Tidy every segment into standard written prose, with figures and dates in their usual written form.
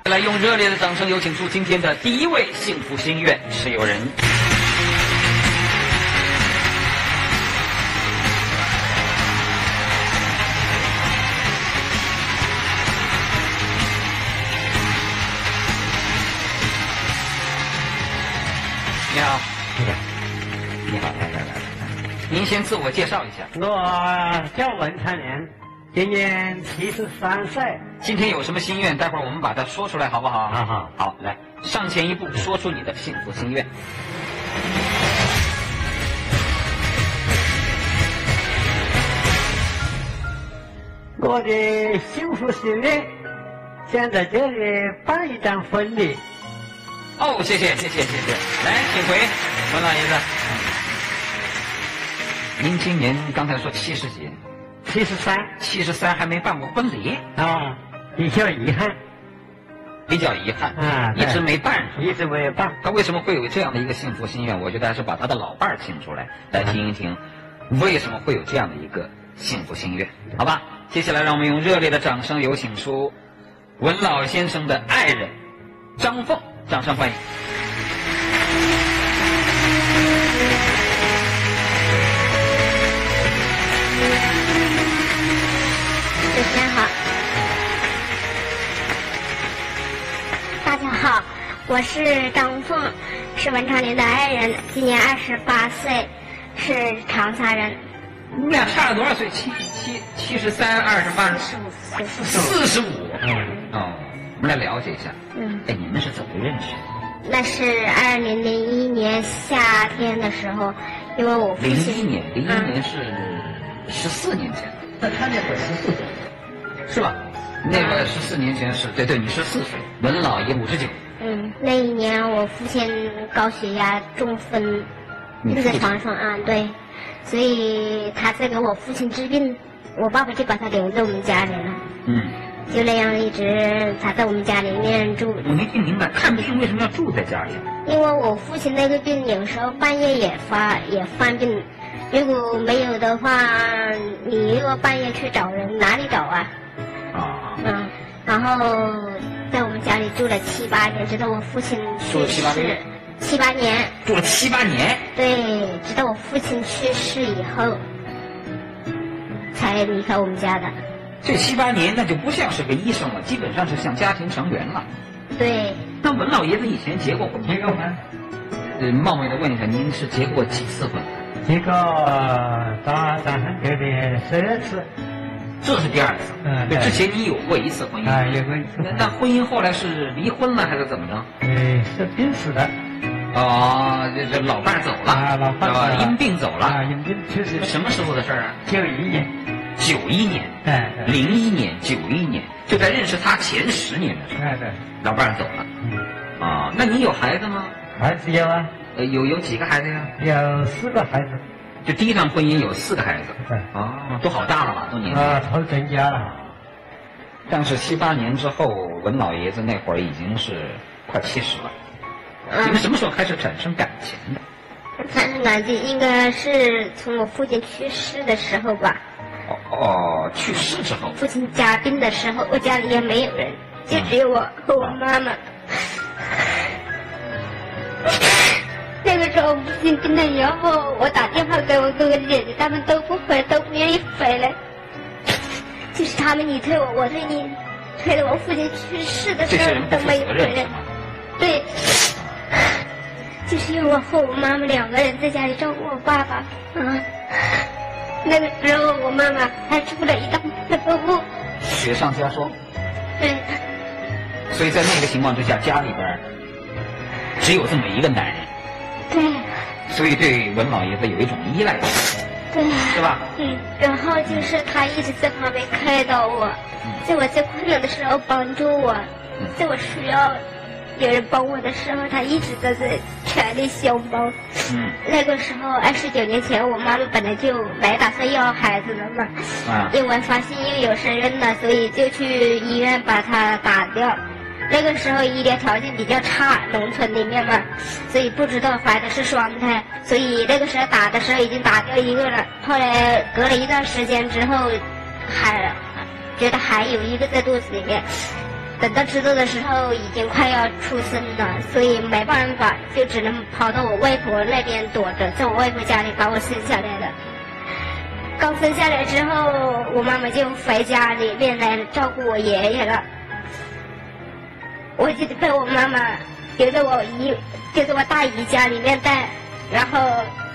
来用热烈的掌声有请出今天的第一位幸福心愿持有人。你好，你好，来，您先自我介绍一下。 我叫文长年，今年73岁。 今天有什么心愿？待会儿我们把它说出来，好不好？ 好， 好，来，上前一步，说出你的幸福心愿。 我的幸福心愿，想在这里办一场婚礼。 哦，谢谢，来，请回，文老爷子。您今年刚才说70几？73还没办过婚礼啊，比较遗憾啊，一直没办， 一直没有办。 他为什么会有这样的一个幸福心愿？我觉得还是把他的老伴儿请出来，来听一听，为什么会有这样的一个幸福心愿？好吧，接下来让我们用热烈的掌声有请出文老先生的爱人张凤，掌声欢迎。 主持人好，大家好，我是张凤，是文长年的爱人，今年28岁，是长沙人。 你们俩差了多少岁？73、28、45。哦，我们来了解一下。哎，你们是怎么认识的？ 那是2001年夏天的时候，因为我父亲。 01年是14年前。 那他那会儿14岁。 是吧？那个14年前是对，你14岁，文老爷59。 那一年我父亲高血压中风，躺在床上啊，对，所以他在给我父亲治病，我爸爸就把他留在我们家里了。就那样一直他在我们家里面住。 我没听明白，看病为什么要住在家里？ 因为我父亲那个病有时候半夜也犯病，如果没有的话，你如果半夜去找人，哪里找啊？然后在我们家里住了7、8年，直到我父亲去世。7、8年。 住了7、8年。 对，直到我父亲去世以后，才离开我们家的。 这7、8年那就不像是个医生了，基本上是像家庭成员了。 对。 那文老爷子以前结过婚？ 结过婚。 冒昧的问一下，您是结过几次婚？ 结过打算结的12次。 这是第2次。对，之前你有过1次婚姻。 有过1次。 那婚姻后来是离婚了还是怎么着？ 是病死的。 哦，这老伴走了。 老伴走了。 因病走了。 因病去世。 什么时候的事儿啊 ？91年。 91年。01年、91年，就在认识他前10年的时候。 对。 老伴走了。那你有孩子吗？ 孩子有啊。 有几个孩子呀？ 有4个孩子。 就第一场婚姻有4个孩子。 对。 都好大了吧？都年纪。 都成家了。 但是7、8年之后，文老爷子那会儿已经是快70了。你们什么时候开始产生感情的？ 产生感情应该是从我父亲去世的时候吧。 去世之后。 父亲家病的时候，我家里也没有人，就只有我和我妈妈。那个时候父亲病了以后，我打电话给我哥哥姐姐，他们都不愿意回来。就是他们你推我，我推你，推到我父亲去世的时候都没有回来。对，就是因为我和我妈妈2个人在家里照顾我爸爸。那个时候我妈妈还出了一道车祸， 雪上加霜。 对。 所以在那个情况之下，家里边只有这么一个男人。 对。 所以对文老爷子有一种依赖性。 对。 是吧？ 然后就是他一直在旁边开导我，在我最困难的时候帮助我，在我需要有人帮我的时候，他一直都在全力相帮。那个时候29年前，我妈妈本来就没打算要孩子了嘛，因为发现又有身孕了，所以就去医院把她打掉。那个时候医疗条件比较差，农村里面嘛，所以不知道怀的是双胎，所以那个时候打的时候已经打掉1个了。后来隔了一段时间之后，还觉得还有1个在肚子里面， 等到知道的时候已经快要出生了，所以没办法，就只能跑到我外婆那边躲着，在我外婆家里把我生下来了。刚生下来之后，我妈妈就回家里面来照顾我爷爷了。我就被我妈妈留在我大姨家里面带，然后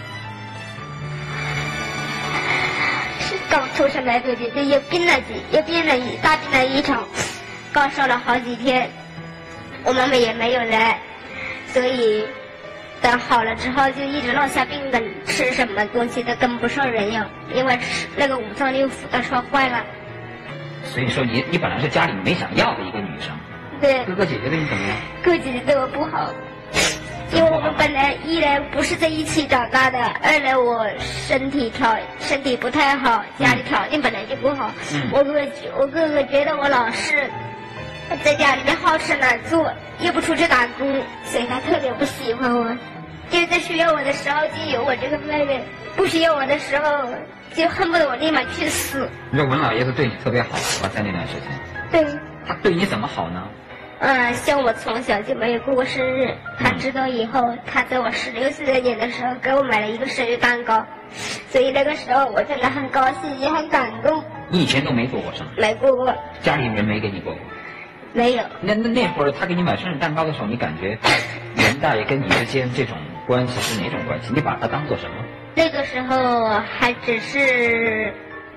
是刚出生没多久，就又病了一场，高烧了好几天，我妈妈也没有来，所以等好了之后就一直落下病根，吃什么东西都跟不上人样，因为那个五脏六腑都说坏了。 所以说你本来是家里没想要的一个女生。 对。 哥哥姐姐对你怎么样？ 哥哥姐姐对我不好，因为我们本来一来不是在一起长大的，二来我身体不太好，家里条件本来就不好。我哥哥觉得我老是在家里面好吃懒做，又不出去打工，所以他特别不喜欢我。就是在需要我的时候就有我这个妹妹，不需要我的时候就恨不得我立马去死。 你说文老爷子对你特别好是吧？在那段时间。 对。 他对你怎么好呢？ 像我从小就没有过过生日，他知道以后，他在我16岁那年的时候给我买了一个生日蛋糕，所以那个时候我真的很高兴，也很感动。 你以前都没过过生日？ 没过过。 家里人没给你过过？ 没有。 那会儿他给你买生日蛋糕的时候，你感觉袁大爷跟你之间这种关系是哪种关系？你把他当做什么？ 那个时候还只是，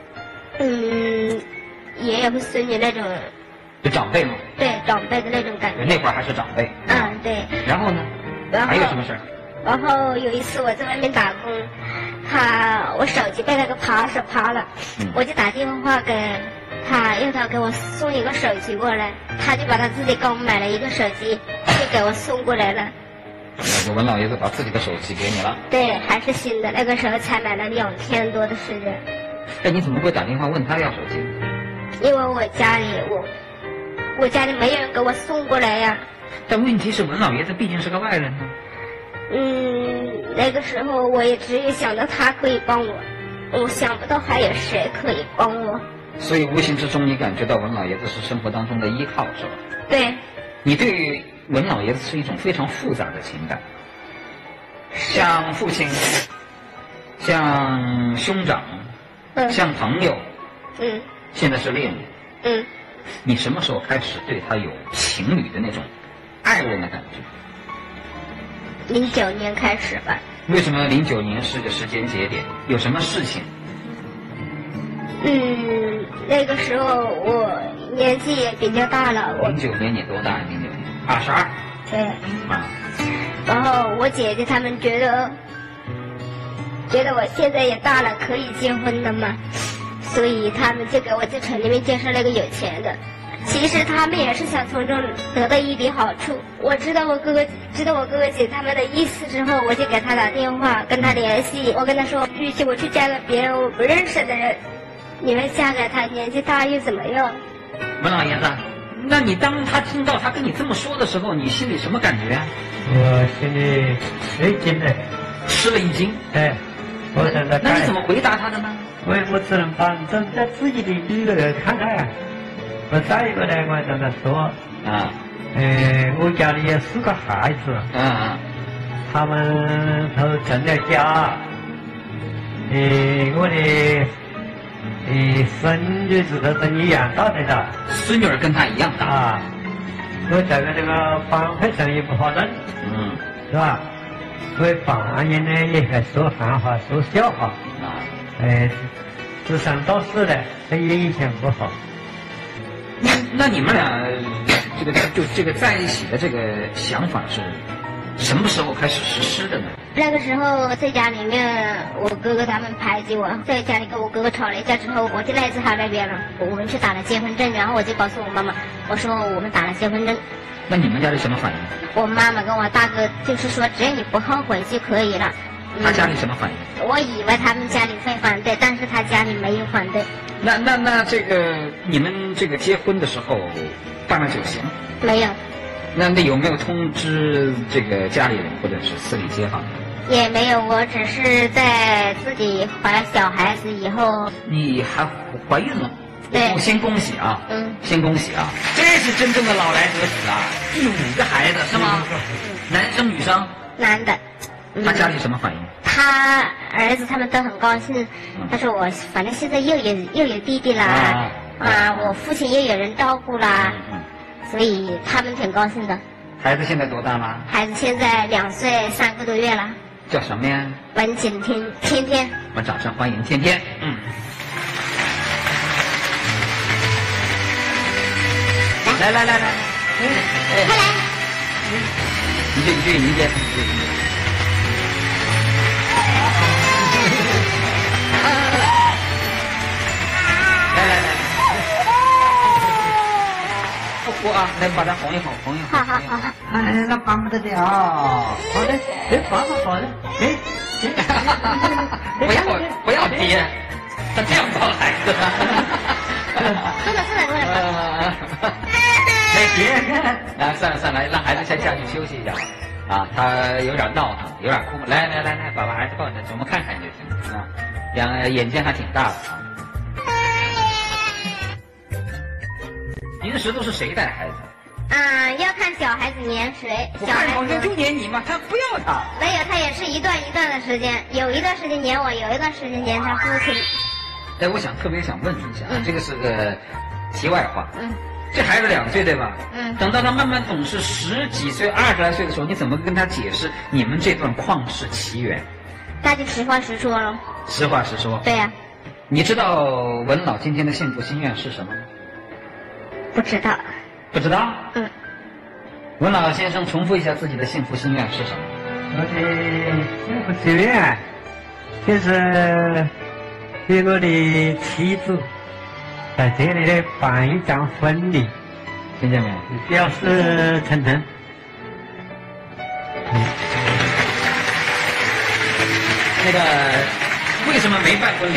爷爷和孙女那种。 就长辈吗？ 对，长辈的那种感觉。 那会儿还是长辈。 对。 然后呢？还有什么事儿？ 然后有一次我在外面打工，我手机被那个扒手扒了，我就打电话给他，要他给我送一个手机过来，他就把他自己刚买了一个手机，就给我送过来了。 文老爷子把自己的手机给你了？ 对，还是新的，那个时候才买了2天多的时间。 你怎么会打电话问他要手机？ 因为我家里没有人给我送过来呀。 但问题是文老爷子毕竟是个外人呢。 那个时候我也只有想到他可以帮我，我想不到还有谁可以帮我。 所以无形之中你感觉到文老爷子是生活当中的依靠，是吧？ 对。 你对文老爷子是一种非常复杂的情感，像父亲，像兄长，像朋友，现在是恋人，你什么时候开始对他有情侣的那种爱人的感觉 ？09年开始吧。 为什么09年是个时间节点？有什么事情？ 那个时候我年纪也比较大了。 09年你多大？09年22。 对。然后我姐姐他们觉得我现在也大了，可以结婚了嘛。所以他们就给我在城里面介绍了个有钱的，其实他们也是想从中得到一点好处。我知道我哥哥姐他们的意思之后，我就给他打电话跟他联系，我跟他说，与其我去嫁给别人我不认识的人，你们嫁给他年纪大又怎么样？ 文老爷子，那你当他听到他跟你这么说的时候，你心里什么感觉啊？ 我心里吃一惊的， 吃了一惊。 我在这。 那你怎么回答他的呢？ 我只能把在自己的女儿看看呀。我再一个呢，我跟他说我家里有4个孩子，他们都成了家，我的孙女子都跟你一样大的了。 孙女儿跟他一样大我这个方块生意不好弄，是吧？所以方言呢也会说汉话，说笑话自生到死的，这也影响不好。 那你们俩这个在一起的这个想法是什么时候开始实施的呢？ 那个时候在家里面，我哥哥他们排挤我，在家里跟我哥哥吵了一架之后，我就来自他那边了。我们去打了结婚证，然后我就告诉我妈妈，我说我们打了结婚证。 那你们家里什么反应？ 我妈妈跟我大哥就是说，只要你不后悔就可以了。 他家里什么反应？ 我以为他们家里会反对，但是他家里没有反对。 那这个你们这个结婚的时候办了酒席吗？ 没有。 那有没有通知这个家里人或者是四里街坊？ 也没有，我只是在自己怀了小孩子以后。 你还怀孕了？ 对。 先恭喜啊！先恭喜啊！这是真正的老来得子啊！第5个孩子是吗？男生女生？ 男的。 他家里什么反应？ 他儿子他们都很高兴。他说我反正现在又有弟弟啦，我父亲又有人照顾啦，所以他们挺高兴的。 孩子现在多大了？ 孩子现在2岁3个多月了。 叫什么呀？ 文景天天。 我们掌声欢迎天天。来，快来！迎接。来，不哭啊，来把它哄一哄。 好。 哎，那帮不得了。好的，好的。 不要爹，他这样抱孩子。 坐了。 来，算了，让孩子先下去休息一下啊，他有点闹腾，有点哭。来，把孩子抱着，我们看看就行啊。眼睛还挺大的啊。平时都是谁带孩子？ 要看小孩子黏谁。小孩子就黏你嘛，他不要他。 没有，他也是一段的时间，有一段时间黏我，有一段时间黏他父亲。 哎，我特别想问一下，这个是个题外话。这孩子2岁对吧？等到他慢慢懂事10几岁、20来岁的时候，你怎么跟他解释你们这段旷世奇缘？ 那就实话实说了。 实话实说。 对呀。 你知道文老今天的幸福心愿是什么吗？ 不知道。 不知道？文老先生重复一下自己的幸福心愿是什么？ 我的幸福心愿就是与我的妻子在这里的办一场婚礼， 听见没？ 表示成真。 那个为什么没办婚礼？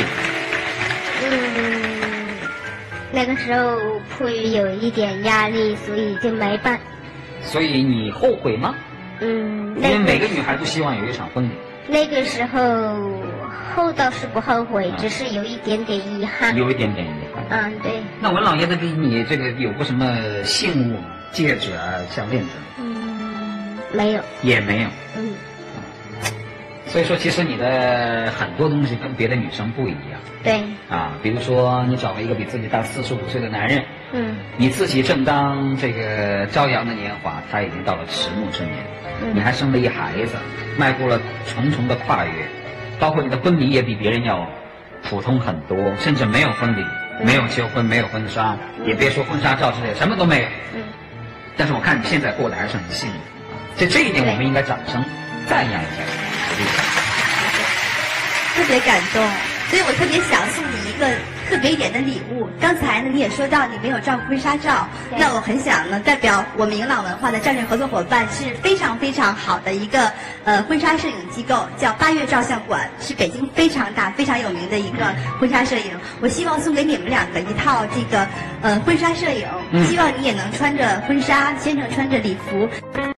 那个时候迫于有一点压力，所以就没办。 所以你后悔吗？因为每个女孩都希望有一场婚礼。那个时候倒是不后悔，只是有一点点遗憾。 有一点点遗憾。 对。 那文老爷子给你这个有过什么信物吗？戒指啊、项链之类的？ 没有。 也没有。所以说，其实你的很多东西跟别的女生不一样。 对。 比如说你找了一个比自己大45岁的男人。你自己正当这个朝阳的年华，他已经到了迟暮之年。你还生了一孩子，迈过了重重的跨越，包括你的婚礼也比别人要普通很多，甚至没有婚礼，没有求婚，没有婚纱，也别说婚纱照之类的，什么都没有。但是我看你现在过得还是很幸福。这一点我们应该掌声赞扬一下。 特别感动，所以我特别想送你一个特别一点的礼物。刚才呢，你也说到你没有照婚纱照，那我很想呢，代表我们明朗文化的战略合作伙伴，是非常非常好的一个婚纱摄影机构，叫8月照相馆，是北京非常大、非常有名的一个婚纱摄影。我希望送给你们2个一套这个婚纱摄影，希望你也能穿着婚纱，先生穿着礼服。